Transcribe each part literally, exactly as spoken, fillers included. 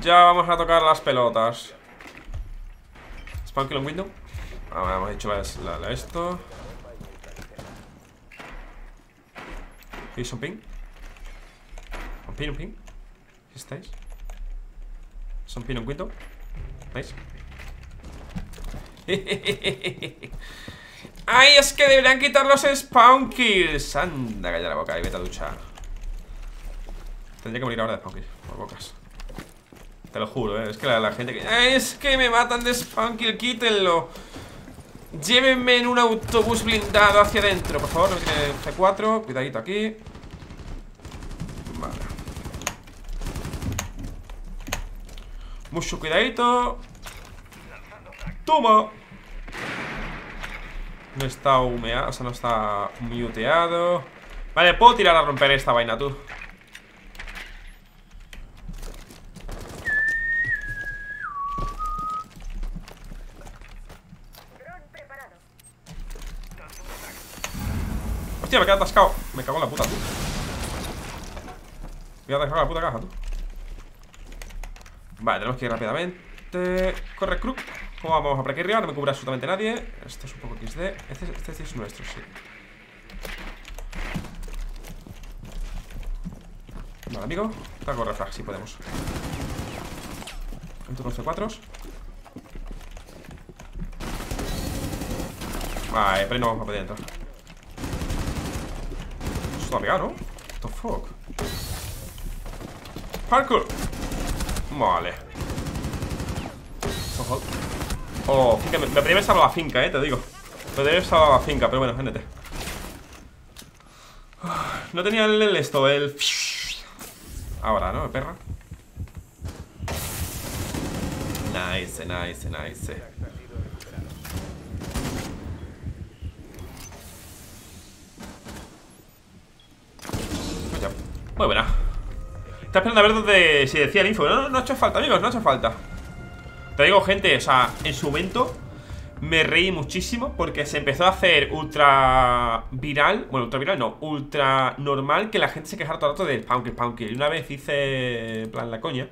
Ya vamos a tocar las pelotas. Spawn kill on window. Ahora hemos hecho la, la, la esto. ¿Y son ping? ¿Un ping, un ping? ¿Qué estáis? ¿Son ping on window? ¿Veis? ¡Ay, es que deberían quitar los spawn kills! Anda, calla la boca y vete a duchar. Tendría que morir ahora de spawn kills, por bocas. Te lo juro, ¿eh? Es que la, la gente que... ¡Ay, es que me matan de spawn kill! ¡Quítenlo! Llévenme en un autobús blindado hacia adentro, por favor. No tiene C cuatro, cuidadito aquí. Vale. Mucho cuidadito. ¡Toma! No está humeado, o sea, no está muteado. Vale, puedo tirar a romper esta vaina, tú. Hostia, me queda atascado. Me cago en la puta, tú. Me queda atascado en la puta caja, tú. Vale, tenemos que ir rápidamente. Corre, Crook. ¿Cómo vamos a por aquí arriba? No me cubre absolutamente nadie. Esto es un poco equis de. Este, este sí es nuestro, sí. Vale, amigo. Está con refrag, sí podemos. Un turno C cuatro. Vale, pero ahí no vamos a poder entrar. Esto está pegado, ¿no? What the fuck. Parkour. Vale. Ojo. Oh, finca, me, me podría haber salvado la finca, eh, te digo. Me podría haber salvado la finca, pero bueno, génete. No tenía el, el esto, el... Ahora, ¿no? Perra. Nice, nice, nice. Muy buena. Está esperando a ver dónde... Si decía el info. No, no, no ha hecho falta, amigos, no ha hecho falta. Te digo, gente, o sea, en su momento me reí muchísimo porque se empezó a hacer ultra viral. Bueno, ultra viral no, ultra normal que la gente se quejara todo el rato del spawn kill, spawn kill. Y una vez hice, en plan, la coña,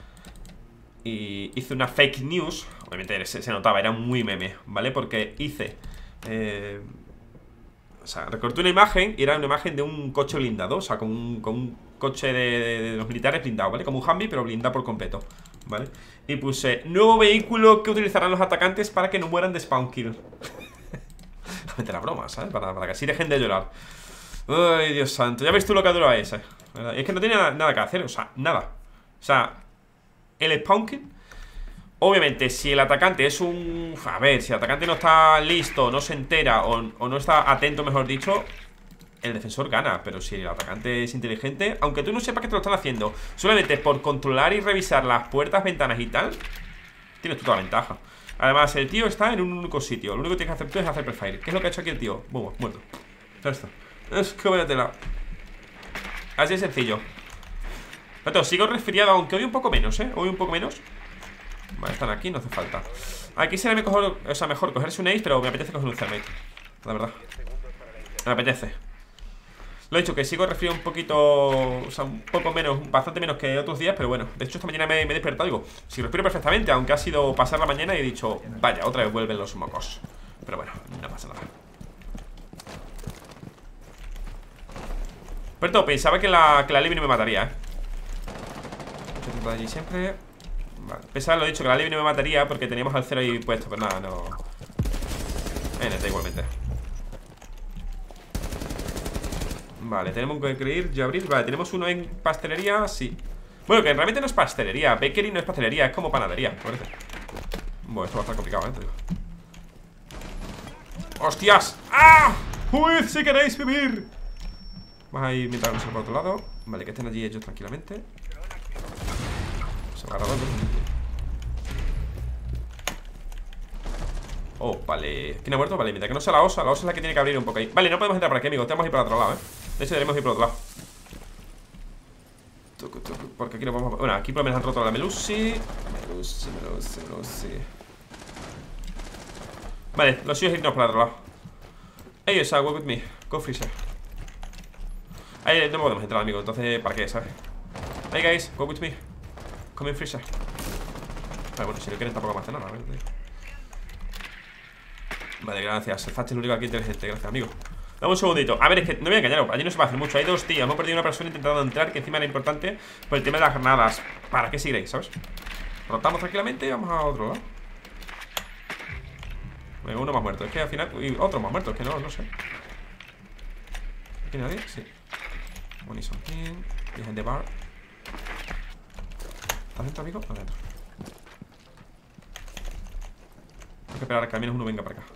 y hice una fake news. Obviamente se, se notaba, era muy meme, ¿vale? Porque hice eh, o sea, recorté una imagen y era una imagen de un coche blindado. O sea, con un, con un coche de, de, de los militares blindado, ¿vale? Como un Humvee, pero blindado por completo, ¿vale? Y puse, nuevo vehículo que utilizarán los atacantes para que no mueran de spawn kill. A meter la broma, ¿sabes? Para, para que así dejen de llorar. Ay, Dios santo. Ya ves tú lo que ha durado ese, ¿verdad? Y es que no tenía nada, nada que hacer, o sea, nada. O sea, el spawn kill, obviamente, si el atacante es un... A ver, si el atacante no está listo, no se entera o, o no está atento, mejor dicho, el defensor gana. Pero si el atacante es inteligente, aunque tú no sepas que te lo están haciendo, solamente por controlar y revisar las puertas, ventanas y tal, tienes toda la ventaja. Además, el tío está en un único sitio. Lo único que tienes que hacer tú es hacer prefire. ¿Qué es lo que ha hecho aquí el tío? Boom, muerto. Ya está. Es que vaya tela. Así de sencillo. Pero sigo resfriado, aunque hoy un poco menos, ¿eh? Hoy un poco menos. Vale, están aquí, no hace falta. Aquí sería mejor, o sea, mejor cogerse un ace, pero me apetece coger un thermite, la verdad. Me apetece. Lo he dicho, que sigo resfriado un poquito, o sea, un poco menos, bastante menos que otros días, pero bueno. De hecho, esta mañana me, me he despertado y digo, si respiro perfectamente, aunque ha sido pasar la mañana y he dicho, vaya, otra vez vuelven los mocos. Pero bueno, no pasa nada. Pero pensaba que la, que la Libby no me mataría, eh. Allí siempre. Vale. Pensaba, lo he dicho, que la Libby no me mataría porque teníamos al cero ahí puesto, pero nada, no. Eh, neta, igualmente. Vale, tenemos que ir ya abrir. Vale, tenemos uno en pastelería, sí. Bueno, que realmente no es pastelería. Bakery no es pastelería, es como panadería, parece. Bueno, esto va a estar complicado, ¿eh? Te digo. ¡Hostias! ¡Ah! ¡Huid si queréis vivir! Vamos a ir mientras vamos por otro lado. Vale, que estén allí ellos tranquilamente. Se agarra dos. Oh, vale. ¿Quién ha muerto? Vale, mientras que no sea la osa. La osa es la que tiene que abrir un poco ahí. Vale, no podemos entrar por aquí, amigos. Tenemos que ir para otro lado, eh. De hecho, debemos ir por otro lado. Porque aquí no podemos... Bueno, aquí por lo menos han roto la Melusi. Melusi, Melusi, Melusi. Vale, lo suyo es irnos para el otro lado. Hey, o sea, walk with me. Go freezer. Ahí no podemos entrar, amigo. Entonces, ¿para qué, sabes? Hey, guys, go with me. Coming freezer. Vale, bueno, si no quieren tampoco me hace nada, a ver, tío. Vale, gracias. El Thatch es el único aquí inteligente, gracias, amigo. Dame un segundito. A ver, es que no voy a engañaros. Allí no se va a hacer mucho. Hay dos tíos. Hemos perdido una persona intentando entrar, que encima era importante por el tema de las granadas. ¿Para qué seguiréis, sabes? Rotamos tranquilamente y vamos a otro lado. Venga, uno más muerto. Es que al final. Y otro más muerto. Es que no, no sé. ¿Aquí nadie? Sí. Money something. Behind the bar. ¿Estás dentro, amigo? Adentro. Hay que esperar a que al menos uno venga para acá.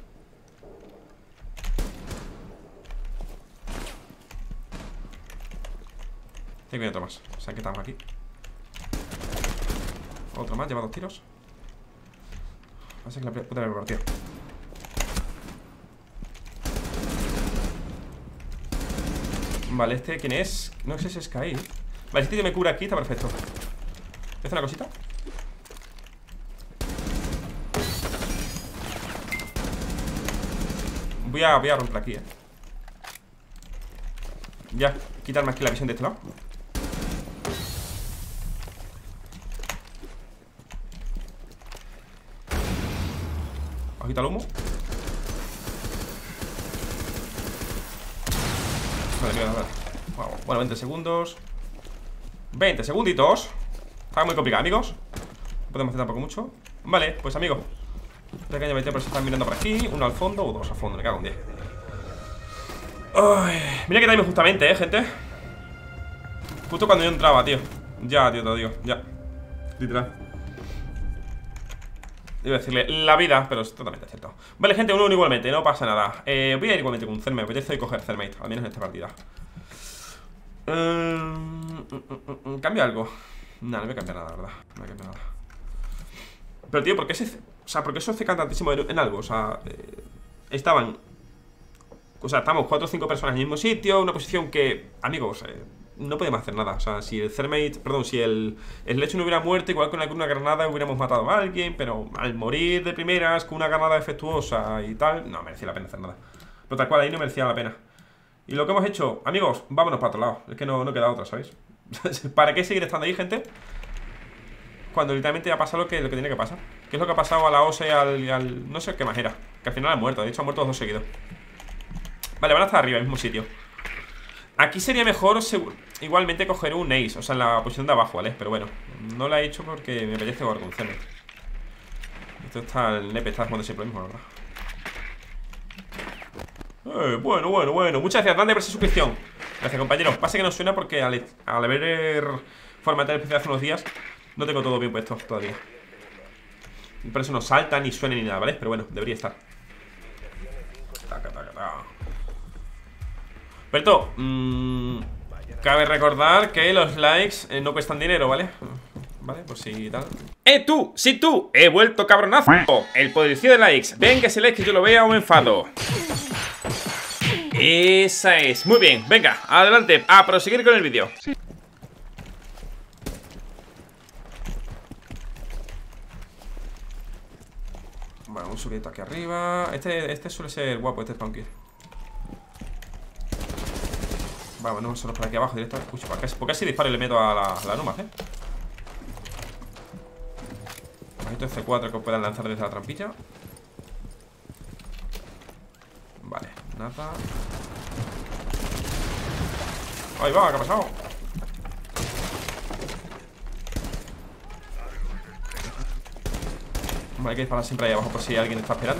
Tengo otro más. O sea que estamos aquí. Otro más, lleva dos tiros. Va a ser que la puta me partido. Vale, este, ¿quién es? No sé si es Sky. Vale, si este tío me cura aquí, está perfecto. ¿Voy a hacer una cosita? Voy a, voy a romper aquí, eh. Ya, quitarme aquí la visión de este lado. Quita el humo. Vale, mira, vale. Wow. Bueno, veinte segundos. veinte segunditos. Está muy complicado, amigos. No podemos hacer tampoco mucho. Vale, pues amigo, pequeño veinte por si están mirando por aquí. Uno al fondo o dos al fondo, me cago en diez. Ay, mira que timing justamente, eh, gente. Justo cuando yo entraba, tío. Ya, tío, te lo digo, ya. Literal. Iba a decirle la vida, pero es totalmente cierto. Vale, gente, uno igualmente, no pasa nada. eh, Voy a ir igualmente con un Thermite. Me apetece coger Thermite, al menos en esta partida. um, ¿Cambio algo? No, no voy a cambiar nada, la verdad. No voy a cambiar nada. Pero, tío, ¿por qué se... O sea, ¿por qué eso se canta tantísimo en algo? O sea, eh, estaban... O sea, estamos cuatro o cinco personas en el mismo sitio. Una posición que, amigos, eh, no podemos hacer nada. O sea, si el Thermite, perdón, si el, el lecho no hubiera muerto, igual con alguna granada hubiéramos matado a alguien. Pero al morir de primeras con una granada defectuosa y tal, no merecía la pena hacer nada. Pero tal cual, ahí no merecía la pena. Y lo que hemos hecho, amigos, vámonos para otro lado. Es que no, no queda otra, ¿sabéis? ¿Para qué seguir estando ahí, gente? Cuando literalmente ha pasado lo que, lo que tiene que pasar. ¿Qué es lo que ha pasado a la O S E y al, y al... no sé qué más era? Que al final han muerto, de hecho han muerto los dos seguidos. Vale, van hasta arriba, el mismo sitio. Aquí sería mejor igualmente coger un Ace, o sea, en la posición de abajo, ¿vale? Pero bueno, no la he hecho porque me apetece jugar con Zenith. Esto está, el nepe está jugando siempre lo mismo, la verdad. Eh, bueno, bueno, bueno. Muchas gracias, grande por esa suscripción. Gracias, compañeros. Pasa que no suena porque al, al haber formatado el P C hace unos días, no tengo todo bien puesto todavía. Y por eso no salta, ni suena, ni nada, ¿vale? Pero bueno, debería estar. Taca, taca, taca. Berto, mmm, cabe recordar que los likes eh, no cuestan dinero, ¿vale? Vale, pues sí, tal. ¡Eh, tú! ¡Sí, tú! ¡He vuelto, cabronazo! El poderío de likes. Ven que ese like que yo lo vea o me enfado. Esa es. Muy bien, venga, adelante. A proseguir con el vídeo. Bueno, un subito aquí arriba. Este, este suele ser guapo, este Spunky. Vamos, no solo por aquí abajo directamente. Uy, ¿por qué, por qué así disparo y le meto a la, a la Numas, eh? Necesito C cuatro que puedan lanzar desde la trampilla. Vale, nada. Ahí va, ¿qué ha pasado? Vale, hay que disparar siempre ahí abajo por si alguien está esperando.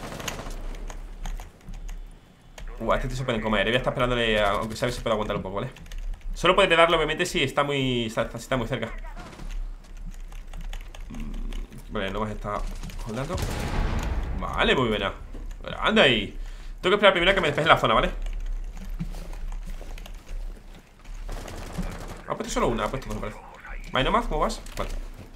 Uh, a este tío se pueden comer. Voy a estar esperándole, a, aunque sabe si puede aguantar un poco, ¿vale? Solo puede darle, obviamente, si está muy, está, si está muy cerca. Vale, no más está holdando. Vale, muy buena. Bueno, anda ahí. Tengo que esperar primero a que me despeje la zona, ¿vale? Ha puesto solo una, ha puesto dos, me parece. Vale, no más, ¿cómo vas? Vale.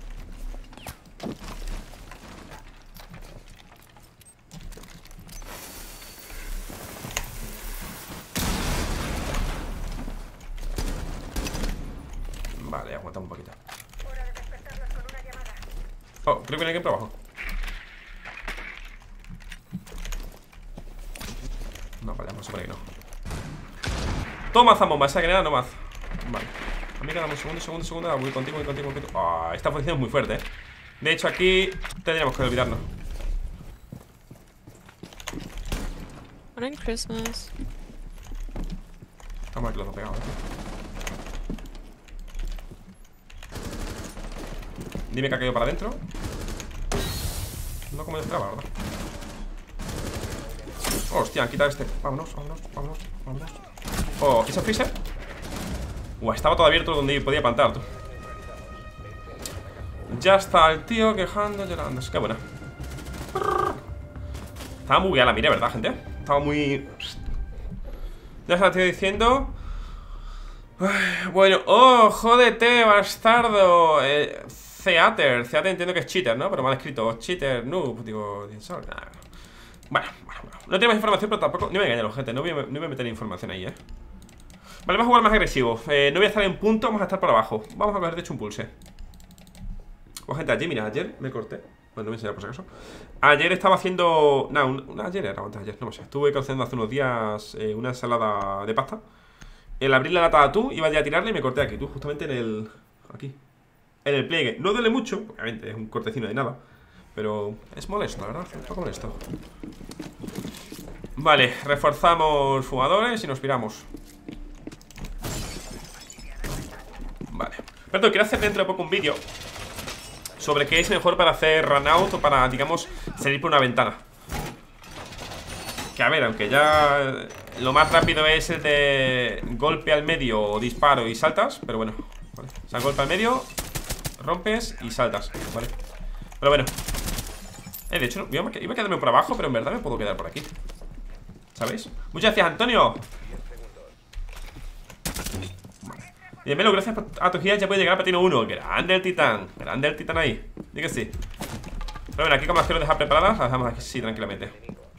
Vale, aguantamos un poquito. Oh, creo que viene alguien por abajo. No, vale, vamos a suponer que no. Toma, zambomba, esa granada no más. Vale. Amiga, dame un segundo, segundo, segundo. Voy contigo, voy contigo, voy contigo. Ah, esta posición es muy fuerte, eh. De hecho, aquí tendríamos que olvidarnos. Merry Christmas. Vamos a ver que los dos pegados, tío. Dime que ha caído para adentro. No como yo esperaba, ¿verdad? Hostia, han quitado este. Vámonos, vámonos, vámonos, vámonos. Oh, ¿ese freezer? Uah, estaba todo abierto donde podía plantar, tú. Ya está el tío quejando, llorando. Qué buena. Estaba muy bien la mira, ¿verdad, gente? Estaba muy... Ya se la estoy diciendo. Bueno, oh, jódete, bastardo. eh, Theater, Theater entiendo que es cheater, ¿no? Pero mal escrito, cheater, noob. Digo, bueno, bueno, bueno. No tengo más información, pero tampoco... No me engañen los gente, no voy, a, no voy a meter información ahí, ¿eh? Vale, vamos a jugar más agresivo. eh, No voy a estar en punto, vamos a estar por abajo. Vamos a coger de hecho un pulse. Oh, gente, ayer, mira, ayer me corté. Bueno, no voy a enseñar por si acaso. Ayer estaba haciendo... No, un, un, ayer era antes de ayer, no sé. Estuve cocinando hace unos días eh, una ensalada de pasta. El abrir la lata de atún, iba ya a tirarle y me corté aquí, tú, justamente en el... Aquí en el pliegue. No duele mucho, obviamente es un cortecino de nada, pero es molesto, la verdad, un poco molesto. Vale, reforzamos fumadores y nos piramos. Vale. Perdón, quiero hacer dentro de poco un vídeo sobre qué es mejor para hacer run out o para, digamos, salir por una ventana. Que a ver, aunque ya lo más rápido es el de golpe al medio, disparo y saltas, pero bueno, vale. O sea, golpe al medio, rompes y saltas, vale. Pero bueno, eh, de hecho, iba a quedarme por abajo, pero en verdad me puedo quedar por aquí, ¿sabéis? Muchas gracias, Antonio. Y Melo, gracias a tus guías ya puede llegar a platino uno. Grande el titán, grande el titán ahí. Dí que sí. Pero bueno, aquí como las quiero dejar preparadas, las dejamos aquí, sí, tranquilamente.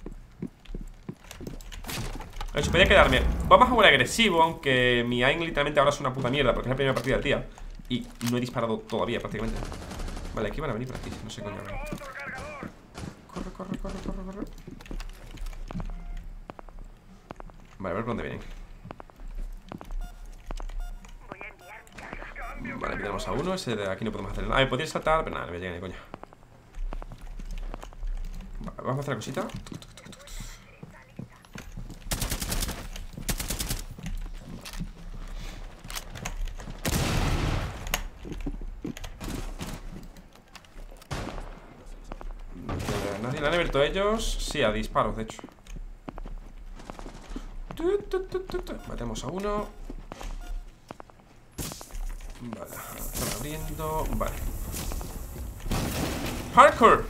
Eso, podría quedarme. Vamos a jugar agresivo, aunque mi aim literalmente ahora es una puta mierda, porque es la primera partida del día y no he disparado todavía prácticamente. Vale, aquí van a venir por aquí, no sé coño. Corre, corre, corre, corre, corre. Vale, a ver por dónde vienen. Vale, aquí tenemos a uno, ese de aquí no podemos hacer nada. A ver, podría saltar, pero nada, no me llega ni coña. Vale, vamos a hacer la cosita. Nadie le han abierto ellos. Sí, a disparos, de hecho. Matemos a uno. Vale, están abriendo. Vale. Hardcore.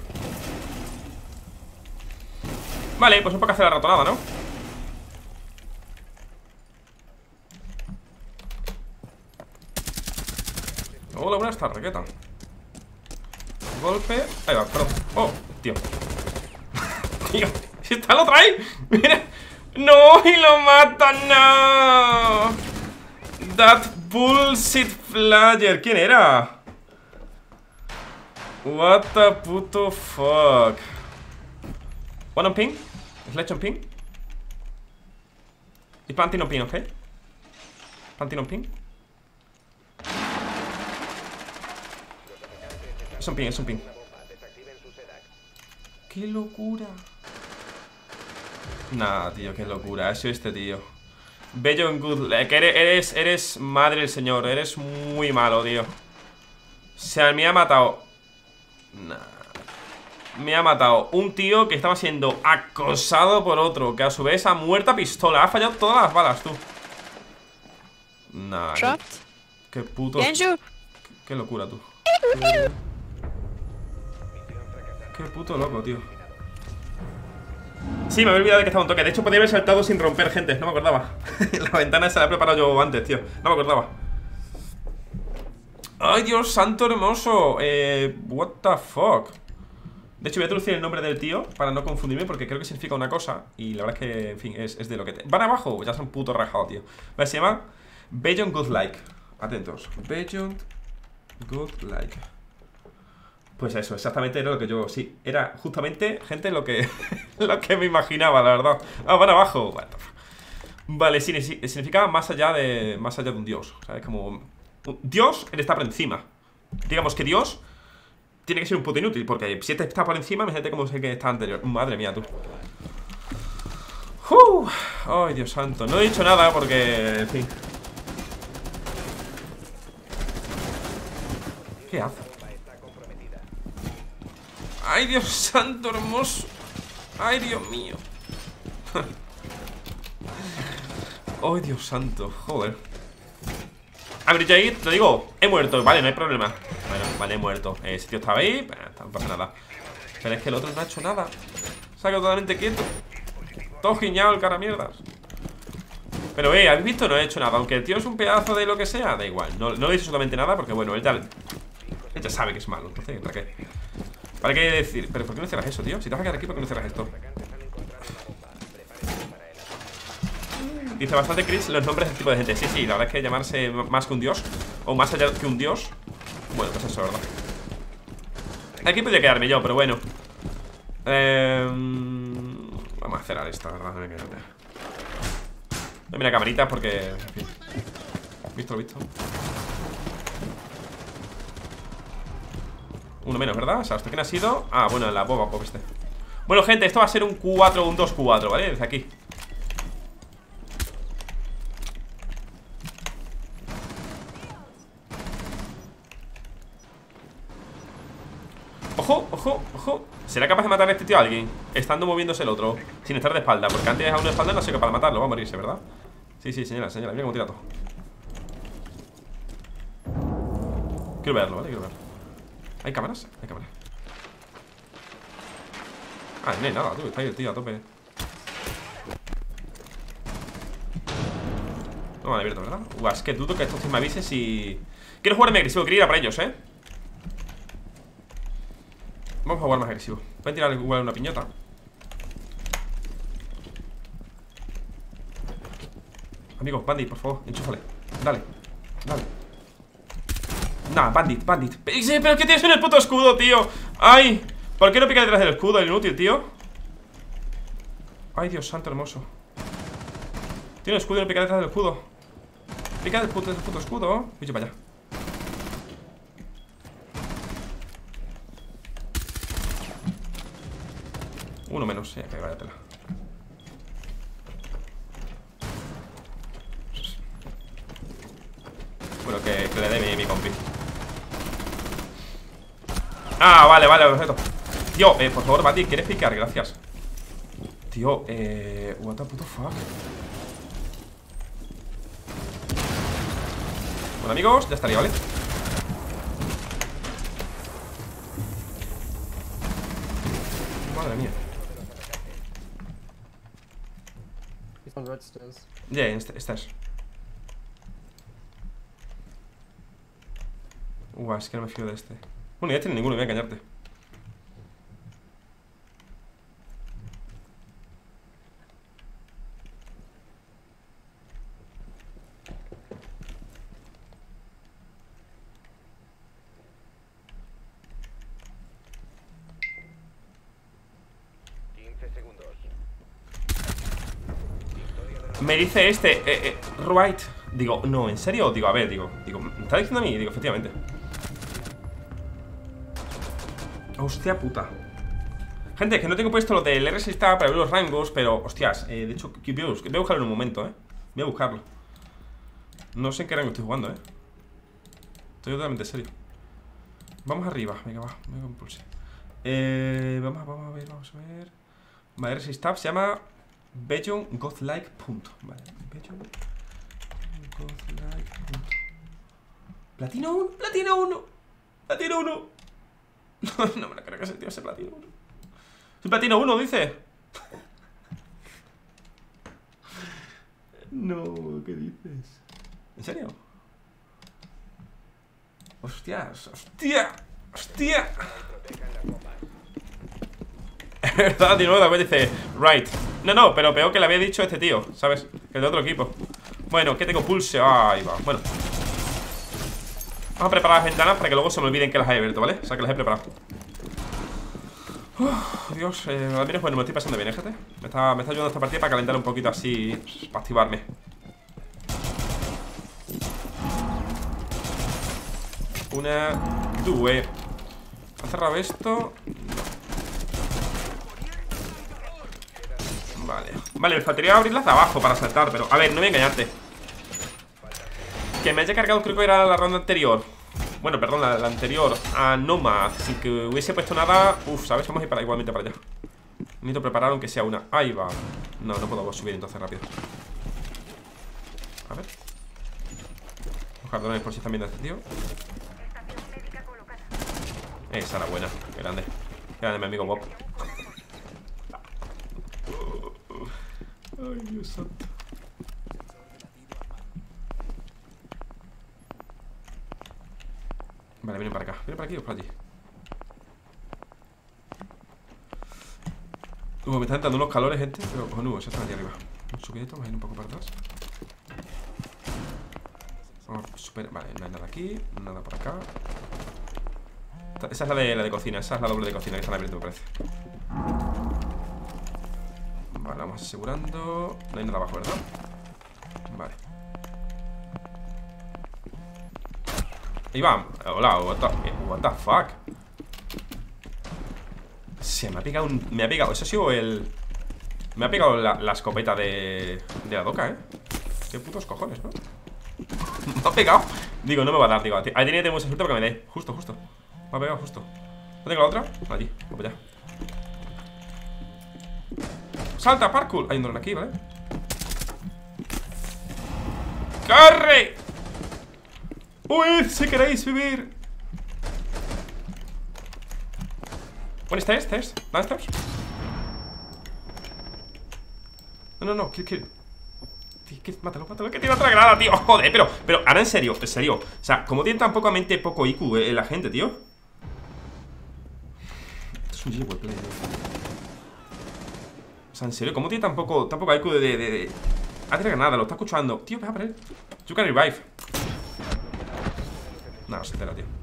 Vale, pues un poco hacer la ratonada, ¿no? Hola, buenas tardes, ¿qué tal? Golpe. Ahí va, perdón. Oh, tío. Tío, si está lo trae. Mira. No, y lo matan, no. That bullshit flyer. ¿Quién era? What the puto fuck. One on ping. Sledge on ping. Y planting on ping, ¿ok? Planting on ping. Es un ping, es un ping. ¡Qué locura! Nah, tío, qué locura. Eso este tío. Bello en good. Que eres, eres, eres madre del señor. Eres muy malo, tío. O sea, me ha matado. Nah. Me ha matado un tío que estaba siendo acosado por otro, que a su vez ha muerto a pistola. Ha fallado todas las balas, tú. Nah. Qué, qué puto. Qué, qué locura, tú. Qué puto loco, tío. Sí, me había olvidado de que estaba un toque. De hecho, podría haber saltado sin romper, gente. No me acordaba. La ventana esa la he preparado yo antes, tío. No me acordaba. ¡Ay, Dios santo hermoso! Eh, what the fuck. De hecho, voy a traducir el nombre del tío para no confundirme, porque creo que significa una cosa. Y la verdad es que, en fin, es, es de lo que te... ¿Van abajo? Ya son puto rajado, tío. Vale, se llama Beyond Godlike. Atentos. Beyond Godlike. Pues eso, exactamente era lo que yo... Sí, era justamente, gente, lo que lo que me imaginaba, la verdad. Ah, van abajo. Vale, sí, significaba más allá de más allá de un dios, ¿sabes? Como Dios, él está por encima. Digamos que Dios tiene que ser un puto inútil, porque si este está por encima, imagínate cómo sé que está anterior. Madre mía, tú. Uh, Ay, Dios santo. No he dicho nada porque, en fin. ¿Qué hace? Ay, Dios santo, hermoso. Ay, Dios mío. Ay, Dios santo, joder. A ver, yo ahí te digo, he muerto, vale, no hay problema. Bueno, vale, he muerto. Ese tío estaba ahí, no pasa nada. Pero es que el otro no ha hecho nada. Se ha quedado totalmente quieto. Todo giñado el cara mierdas. Pero, eh, ¿habéis visto? No he hecho nada. Aunque el tío es un pedazo de lo que sea, da igual. No, no le he dicho absolutamente nada porque, bueno, él ya, él ya sabe que es malo. Entonces, ¿para qué? ¿Para qué decir? ¿Pero por qué no cierras eso, tío? Si te vas a quedar aquí, ¿por qué no cierras esto? Dice bastante Chris los nombres del tipo de gente. Sí, sí, la verdad es que llamarse más que un dios, o más allá que un dios. Bueno, pues eso, ¿verdad? Aquí podría quedarme yo, pero bueno. eh, Vamos a cerrar esta, ¿verdad? No me mira camaritas porque, en fin. Visto, visto. Uno menos, ¿verdad? O sea, ¿hasta quién ha sido? Ah, bueno, la boba pop este. Bueno, gente, esto va a ser un cuatro, un dos cuatro, ¿vale? Desde aquí. Ojo, ojo, ojo. ¿Será capaz de matar a este tío a alguien? Estando moviéndose el otro, sin estar de espalda. Porque antes a uno de espalda no soy capaz de matarlo. Va a morirse, ¿verdad? Sí, sí, señora, señora, mira cómo tira todo. Quiero verlo, ¿vale? Quiero verlo. ¿Hay cámaras? Hay cámaras. Ah, no hay nada, tú. Está ahí el tío a tope. No me ha abierto, ¿verdad? Uah, es que dudo que estos tíos me avisen si... Quiero jugar más agresivo, quiero ir a para ellos, ¿eh? Vamos a jugar más agresivo. Voy a tirar igual una piñata. Amigo, Bandit, por favor, enchúfale. Dale, dale. Nah, Bandit, Bandit. Sí, pero ¿qué tienes en el puto escudo, tío? Ay, ¿por qué no pica detrás del escudo, el inútil, tío? Ay, Dios santo hermoso. Tiene el escudo y no pica detrás del escudo. Pica del puto, del puto escudo. Bicho para allá. Uno menos, eh, que vaya tela. Bueno, que, que le dé mi, mi compi. Ah, vale, vale, perfecto. Tío, eh, por favor, Bati, ¿quieres picar? Gracias. Tío, eh... what the puto fuck. Bueno, amigos, ya estaría, ¿vale? Madre mía. Ya, yeah, estás. Uah, es que no me fío de este. Bueno, ya tiene ninguno, voy a engañarte. Me dice este, eh, eh, right. Digo, no, ¿en serio? Digo, a ver, digo, digo, ¿me está diciendo a mí? Digo, efectivamente. Hostia puta. Gente, que no tengo puesto lo del R seis Tab para ver los rangos, pero, hostias, eh, de hecho, voy a buscarlo en un momento, eh. Voy a buscarlo. No sé en qué rango estoy jugando, eh. Estoy totalmente serio. Vamos arriba, venga, va, me impulse. Eh, vamos, vamos a ver, vamos a ver. Vale, R seis Tab se llama Beyond Godlike. Punto. Vale, Beyond Godlike. Punto. Platino uno, Platino uno, Platino uno. No, no me la creo que ese tío ese Platino uno. Soy Platino uno, dice. No, ¿qué dices? ¿En serio? Hostias, hostia, hostia. Es verdad, de nuevo, dice right. No, no, pero peor que le había dicho este tío, ¿sabes? Que el de otro equipo. Bueno, que tengo pulse. Ahí va, bueno. Vamos a preparar las ventanas para que luego se me olviden que las he abierto, ¿vale? O sea, que las he preparado. Uf, Dios, eh, al menos bueno, me estoy pasando bien, ¿eh, gente? Me está, me está ayudando esta partida para calentar un poquito así, para activarme. Una, due. ¿Ha cerrado esto? Vale. Vale, me faltaría abrirlas de abajo para saltar. Pero, a ver, no voy a engañarte. Que me haya cargado, creo que era la ronda anterior. Bueno, perdón, la, la anterior. A Nomad, sin que hubiese puesto nada. Uf, ¿sabes? Vamos a ir para, igualmente para allá. Necesito preparar aunque sea una. Ahí va. No, no puedo subir entonces rápido. A ver. Los cardones por si están viendo a este tío. Esa era buena. Qué grande. Qué grande mi amigo Bob. Ay, Dios santo. Vale, vienen para acá. ¿Vienen para aquí o para allí? Uh, me están entrando unos calores, gente. Pero cojonudo, eso está allí arriba. Un subidito, vamos a ir un poco para atrás. Vamos a super... Vale, no hay nada aquí. Nada por acá. Esa es la de, la de cocina. Esa es la doble de cocina que están abriendo, me parece. Vale, vamos asegurando. No hay nada abajo, ¿verdad? Vale. Ahí va. Hola, what the, what the fuck. Se me ha pegado un... Me ha pegado... Eso ha sido el... Me ha pegado la, la escopeta de... De la doca, ¿eh? Qué putos cojones, ¿no? Me ha pegado. Digo, no me va a dar, digo. Ahí tiene que tener mucha suerte porque me dé. Justo, justo. Me ha pegado justo. ¿No tengo la otra? Allí, voy para allá. ¡Salta, parkour! Hay un dron aquí, ¿vale? ¡Corre! ¡Huid si queréis vivir! ¿Dónde está este? ¿Dónde estás? No, no, no, kill, kill. Mátalo, mátalo, que tiene otra granada, tío. Joder, pero, pero, ahora en serio, en serio. O sea, ¿cómo tiene tan poca mente, poco I Q eh, la gente, tío? Esto es un G W play, tío. O sea, en serio, ¿cómo tiene tan poco, tan poco I Q de, de, de, de... Ah, tiene granada, lo está escuchando. Tío, deja por él. You can revive. No, no se entera, tío.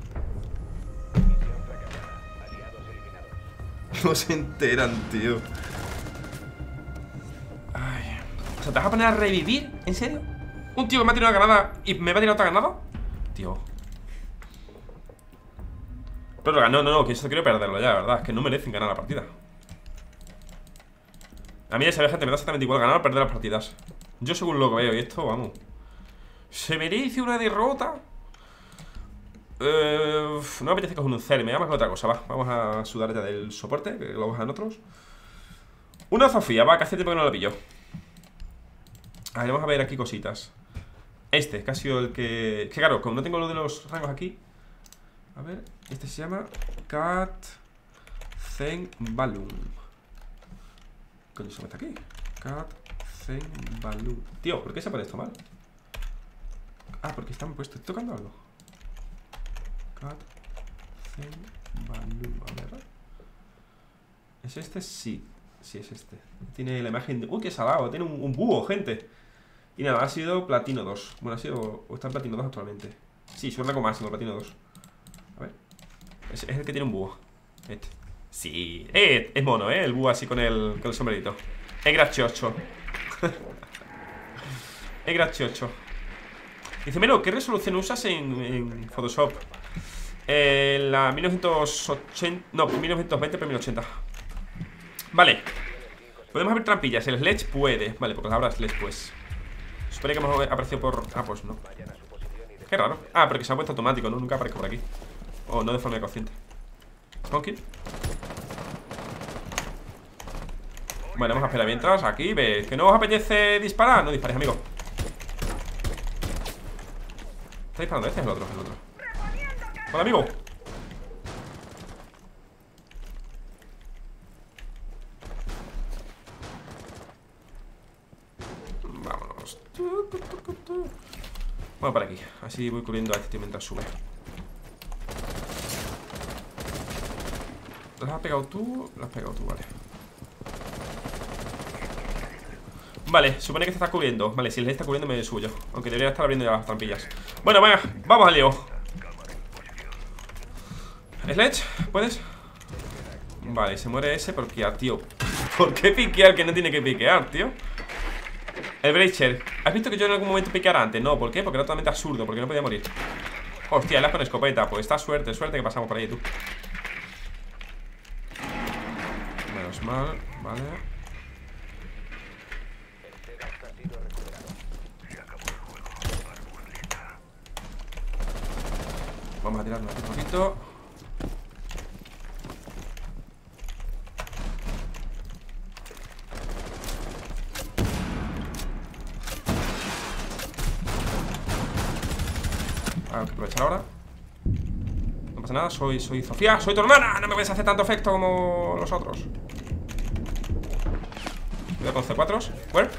No se enteran, tío. Ay. O sea, ¿te vas a poner a revivir? ¿En serio? ¿Un tío que me ha tirado una granada y me va a tirar otra granada? Tío. Pero no, no, no, que eso quiero perderlo ya, la verdad. Es que no merecen ganar la partida. A mí esa gente me da exactamente igual ganar o perder las partidas. Yo según lo que veo, y esto, vamos. ¿Se merece una derrota? Eh, no me apetece coger un C R, me llamas con otra cosa, va. Vamos a sudar ya del soporte, que lo bajan otros. Una Sofía, va, que hace tiempo que no la pillo. A ver, vamos a ver aquí cositas. Este, que ha sido el que... Que claro, como no tengo lo de los rangos aquí. A ver, este se llama Cat Zen Balloon. Coño, se mete aquí. Cat Zen Balloon. Tío, ¿por qué se pone esto mal? Ah, porque están puestos. ¿Estoy tocando algo? Cat Zen Balloon. A ver. ¿Es este? Sí. Sí, es este. Tiene la imagen de... Uy, qué salado. Tiene un, un búho, gente. Y nada, ha sido platino dos. Bueno, ha sido... O está en platino dos actualmente. Sí, su rango máximo, platino dos. A ver. Es, es el que tiene un búho. Este. Sí. Eh, es mono, eh. El búho así con el, con el sombrerito. Es gracioso. Es gracioso. Dice, Melo, ¿qué resolución usas en, en Photoshop? Eh, la mil novecientos ochenta... No, mil novecientos veinte por mil ochenta. Vale. Podemos abrir trampillas. El Sledge puede. Vale, porque ahora Sledge pues. Supone que hemos aparecido por... Ah, pues no. Qué raro. Ah, porque se ha puesto automático, ¿no? Nunca aparece por aquí. O no de forma consciente. Ok. Bueno, vamos a esperar mientras. Aquí, ¿ves? ¿Que no os apetece disparar? No disparéis, amigo. ¿Está disparando este? Es el otro, el otro. Hola, amigo. Vámonos. Vamos para aquí. Así voy cubriendo a este tío mientras sube. ¿Las has pegado tú? Las has pegado tú, vale. Vale, supone que te está cubriendo. Vale, si él está cubriendo me subo yo. Aunque debería estar abriendo ya las trampillas. Bueno, venga, vamos al lío. Sledge, ¿puedes? Vale, se muere ese porque, ah, tío. ¿Por qué piquear que no tiene que piquear, tío? El Breacher. ¿Has visto que yo en algún momento piqueara antes? No, ¿por qué? Porque era totalmente absurdo, porque no podía morir. Hostia, la con escopeta. Pues está suerte, suerte que pasamos por ahí, tú. Menos mal, vale. Vamos a tirarnos un poquito. Hay que aprovechar ahora. No pasa nada, soy, soy Sofía, soy tu hermana. No me vais a hacer tanto efecto como los otros. Cuidado con C cuatro. Where?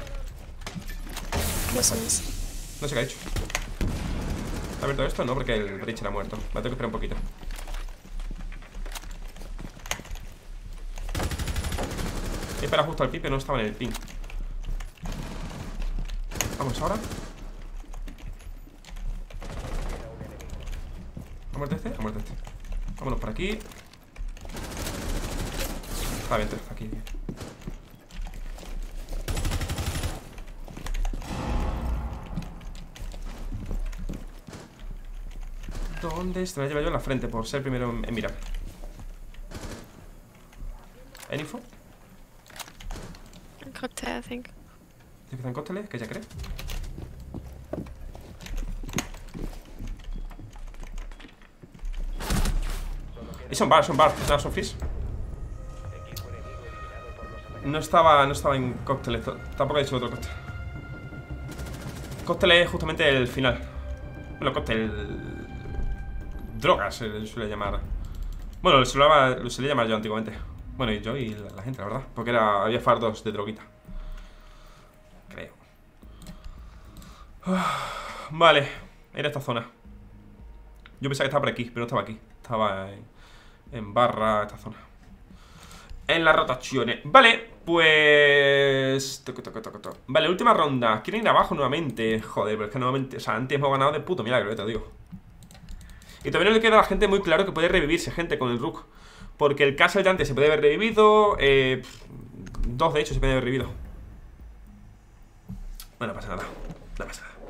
Christmas. No sé qué ha hecho. ¿Ha abierto esto? No, porque el Breach era muerto. Me tengo que esperar un poquito. Espera justo al pin, pero no estaba en el pin. Vamos ahora. ¿Ha muerto este? Ha muerto este. Vámonos por aquí. Está bien, está aquí. ¿Dónde está? Me lleva yo en la frente por ser primero en, en mirar. ¿Hay info? Un cocktail, I think. ¿Dice que están cócteles? ¿Que ya cree? Y son bar, son bar, no son freeze. No estaba, no estaba en cócteles. Tampoco he dicho otro cóctel. Cóctel es justamente el final. Bueno, cóctel... drogas se suele llamar. Bueno, lo solía, lo solía llamar yo antiguamente. Bueno, y yo y la, la gente, la verdad. Porque era, había fardos de droguita. Creo. Vale, era esta zona. Yo pensaba que estaba por aquí, pero no estaba aquí. Estaba en, en barra, esta zona. En las rotaciones. Vale, pues... Toco, toco, toco, toco. Vale, última ronda. Quieren ir abajo nuevamente. Joder, pero es que nuevamente... O sea, antes hemos ganado de puto milagro, te lo digo. Y también no le queda a la gente muy claro que puede revivirse gente con el Rook. Porque el Castle de antes se puede haber revivido. Eh, dos de hecho se puede haber revivido. Bueno, no pasa nada. No pasa nada.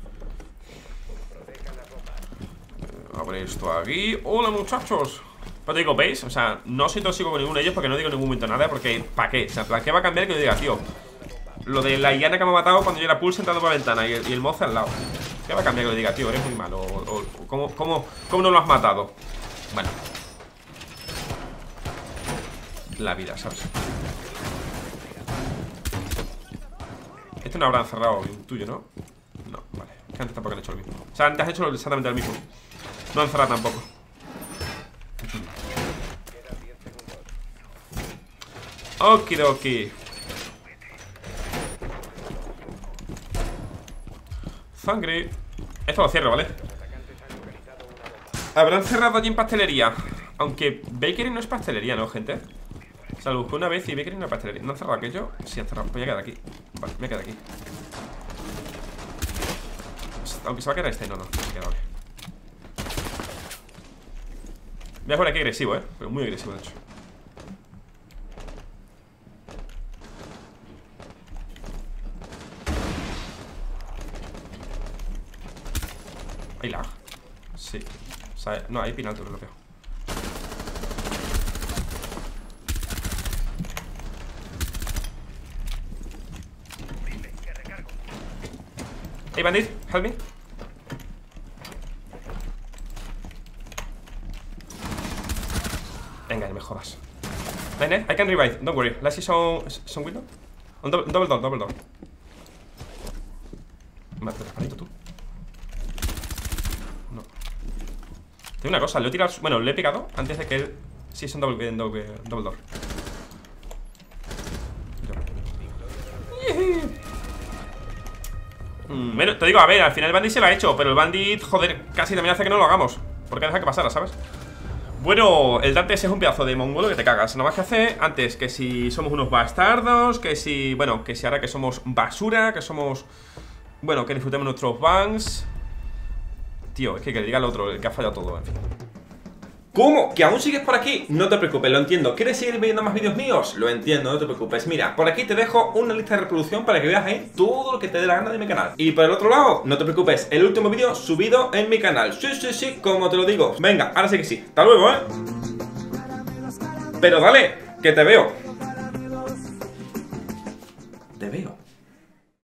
Voy a poner esto aquí. Hola, muchachos. Pero te digo, ¿veis? O sea, no soy tóxico con ninguno de ellos porque no digo en ningún momento nada. Porque, ¿para qué? O sea, ¿para qué va a cambiar que yo diga, tío? Lo de la Iana que me ha matado cuando yo era Pulse entrando por la ventana y el, y el mozo al lado. ¿Qué va a cambiar que le diga, tío, eres muy malo? O, o, o ¿cómo, cómo, ¿Cómo no lo has matado? Bueno. La vida, ¿sabes? Este no habrá encerrado el tuyo, ¿no? No, vale. Que antes tampoco han hecho lo mismo. O sea, antes has hecho exactamente lo mismo. No han encerrado tampoco. Okidoki. Sangre. Esto lo cierro, ¿vale? Habrán cerrado allí en pastelería. Aunque Bakery no es pastelería, ¿no, gente? O sea, lo busqué una vez y Bakery no es pastelería. ¿No han cerrado aquello? Sí, han cerrado. Pues voy a quedar aquí. Vale, me voy a quedar aquí. Aunque se va a quedar este, no, no, se queda, vale. Voy a jugar aquí agresivo, ¿eh? Pero muy agresivo, de hecho. ¿Hay lag? Sí. O sea, no, hay pin alto, lo bloqueo. Hey, bandit, help me. Venga, no me jodas. Nine, I can revive, don't worry. Let's see some, some window. On double, double door, double door. Vale, te disparito tú. No. Tengo una cosa, lo he tirado. Bueno, le he picado antes de que él. Sí, es un double, double, double door. Mm, bueno, te digo, a ver, al final el bandit se lo ha hecho. Pero el bandit, joder, casi también hace que no lo hagamos. Porque deja que pasara, ¿sabes? Bueno, el Dante ese es un pedazo de mongolo que te cagas. No más que hace antes que si somos unos bastardos. Que si, bueno, que si ahora que somos basura. Que somos, bueno, que disfrutemos nuestros bangs. Tío, es que que le diga al otro, el que ha fallado todo, en fin. ¿Cómo? ¿Que aún sigues por aquí? No te preocupes, lo entiendo. ¿Quieres seguir viendo más vídeos míos? Lo entiendo, no te preocupes. Mira, por aquí te dejo una lista de reproducción para que veas ahí todo lo que te dé la gana de mi canal. Y por el otro lado, no te preocupes, el último vídeo subido en mi canal. Sí, sí, sí, como te lo digo. Venga, ahora sí que sí. Hasta luego, ¿eh? Pero dale, que te veo. Te veo.